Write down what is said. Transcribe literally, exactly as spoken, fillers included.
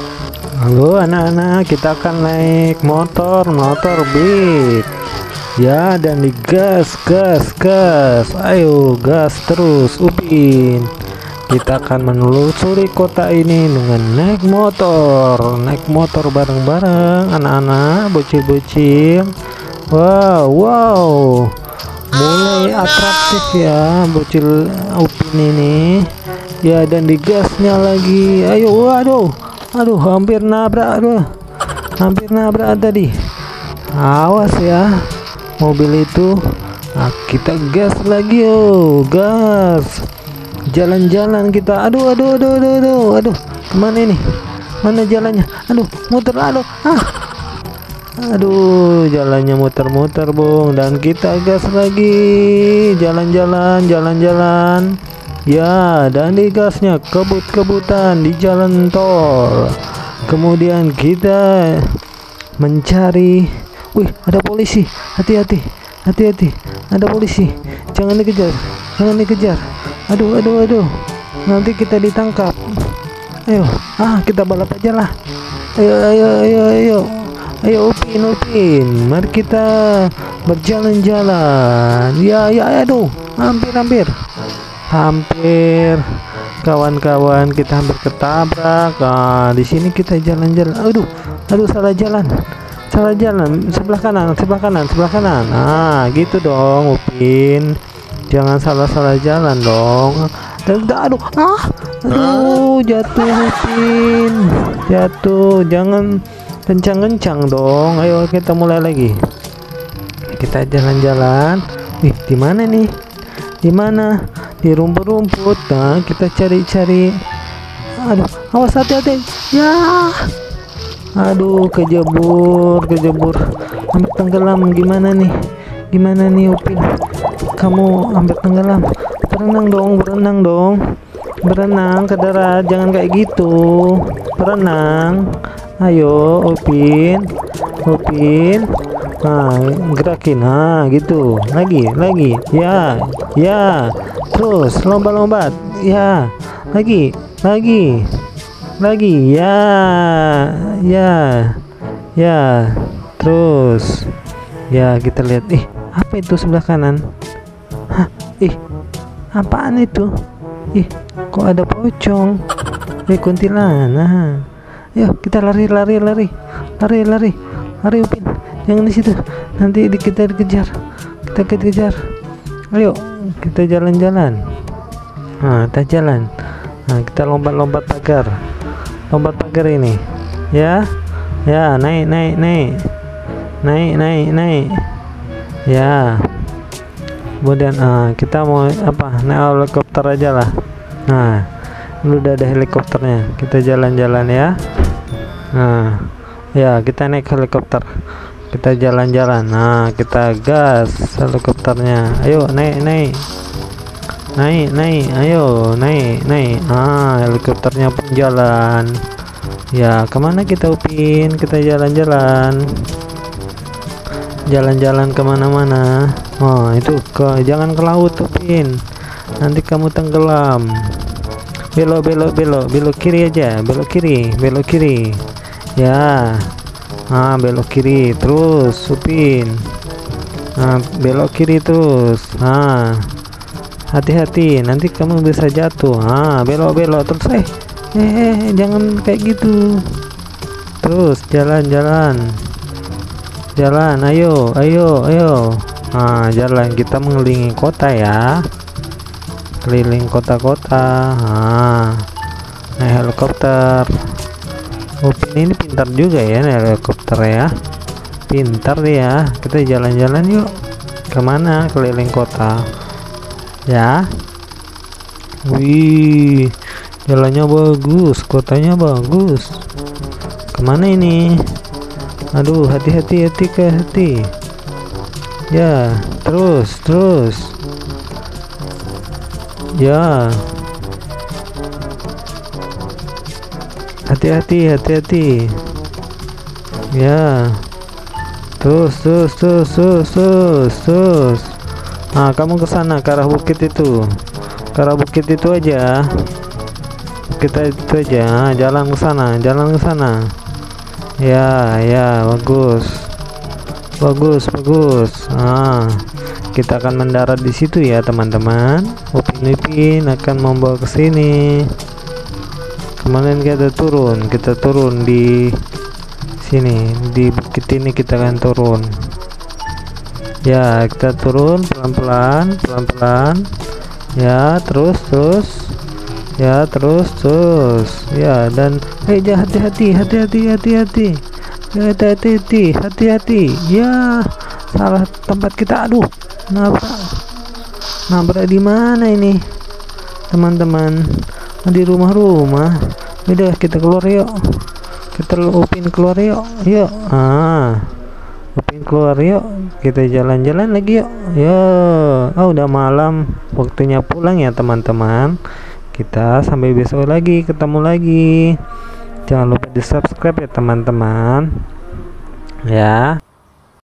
Halo anak-anak, kita akan naik motor, motor Beat. Ya, dan digas, gas, gas. Ayo, gas terus, Upin. Kita akan menelusuri kota ini dengan naik motor, naik motor bareng-bareng, anak-anak, bocil-bocil. Wow, wow, mulai atraktif ya, bocil Upin ini. Ya, dan digasnya lagi. Ayo, waduh, aduh, hampir nabrak, aduh, hampir nabrak tadi. Awas ya, mobil itu. Nah, kita gas lagi, oh, gas. Jalan-jalan kita. Aduh, aduh, aduh, aduh, aduh, aduh. Kemana ini? Mana jalannya? Aduh, muter, aduh, ah. Aduh, jalannya muter-muter, Bung. Dan kita gas lagi. Jalan-jalan, jalan-jalan. Ya, dan digasnya kebut-kebutan di jalan tol. Kemudian kita mencari. Wih, ada polisi. Hati-hati, hati-hati. Ada polisi. Jangan dikejar, jangan dikejar. Aduh, aduh, aduh. Nanti kita ditangkap. Ayo, ah, kita balap aja lah. Ayo, ayo, ayo, ayo. Ayo, Upin, Upin. Mari kita berjalan-jalan. Ya, ya, aduh. Hampir, hampir. Hampir. Kawan-kawan, kita hampir ketabrak. Nah, di sini kita jalan-jalan. Aduh, aduh, salah jalan. Salah jalan. Sebelah kanan, sebelah kanan, sebelah kanan. Nah, gitu dong, Upin. Jangan salah-salah jalan dong. Dan aduh, ah, aduh, jatuh Upin, jatuh. Jangan kencang-kencang dong. Ayo kita mulai lagi. Kita jalan-jalan. Ih, di mana nih? Di mana? Di rumput-rumput. Nah, kita cari-cari. Aduh, awas, hati-hati. Ya. Aduh, kejebur, kejebur. Hampir tenggelam. Gimana nih? Gimana nih, Upin? Kamu hampir tenggelam. Berenang dong, berenang dong. Berenang ke darat, jangan kayak gitu. Berenang. Ayo, Upin. Upin. Nah, gerakin. Nah, gitu. Lagi, lagi. Ya, ya. Terus lompat-lompat. Ya. Lagi, lagi. Lagi. Ya. Ya. Ya. Terus. Ya, kita lihat. Ih, apa itu sebelah kanan? Hah, ih, apaan itu? Ih, kok ada pocong? Eh, kuntilanak. Yuk, kita lari, lari, lari, lari, lari, lari, Upin. Jangan di situ. Nanti di kita dikejar. Kita kejar. Ayo, kita jalan-jalan. Nah, kita jalan. Nah, kita lompat-lompat pagar. Lompat pagar ini. Ya, ya, naik, naik, naik, naik, naik, naik. Ya. Kemudian uh, kita mau apa, naik helikopter aja lah. Nah, lu udah ada helikopternya, kita jalan-jalan ya. Nah, ya, kita naik helikopter, kita jalan-jalan. Nah, kita gas helikopternya. Ayo, naik, naik, naik, naik. Ayo, naik, naik. Ah, helikopternya pun jalan. Ya, kemana kita, Upin? Kita jalan-jalan. Jalan-jalan kemana-mana. Oh, itu ke, jangan ke laut, Upin. Nanti kamu tenggelam. Belok, belok, belok, belok kiri aja. Belok kiri, belok kiri. Ya. Ah, belok kiri terus, Upin. Nah, belok kiri terus. Ah, hati-hati, nanti kamu bisa jatuh. Ah, belok, belok terus. Eh, eh, eh jangan kayak gitu. Terus jalan-jalan. Jalan, ayo, ayo, ayo. Nah, jalan, kita mengelilingi kota ya. Keliling kota-kota. Nah, naik helikopter. Upin ini pintar juga ya naik helikopter ya. Pintar dia. Kita jalan-jalan yuk. Kemana? Keliling kota. Ya. Wih, jalannya bagus, kotanya bagus. Kemana ini? Aduh, hati-hati, hati ke hati. Ya, terus, terus. Ya. Hati-hati, hati-hati. Ya. Terus, terus, terus, terus, terus, terus. Nah, kamu ke sana, ke arah bukit itu. Ke arah bukit itu aja. kita itu aja, jalan ke sana, jalan ke sana. Ya, ya, bagus. Bagus, bagus. Ah, kita akan mendarat di situ ya, teman-teman. Upin Ipin akan membawa ke sini. Kemarin kita turun, kita turun di sini, di bukit ini kita akan turun. Ya, kita turun pelan-pelan, pelan-pelan. Ya, terus, terus. Ya, terus, terus. Ya, dan eh hati-hati, hati-hati, hati-hati. Ya, hati-hati, hati-hati. Ya, salah tempat kita. Aduh, nabrak. Nabrak di mana ini, teman-teman? Di rumah-rumah. Udah, kita keluar yuk. Kita Upin keluar yuk. Yuk. Ah. Upin keluar yuk. Kita jalan-jalan lagi yuk. Ya, oh, udah malam. Waktunya pulang ya, teman-teman. Kita sampai besok lagi, ketemu lagi. Jangan lupa di subscribe ya, teman-teman. Ya.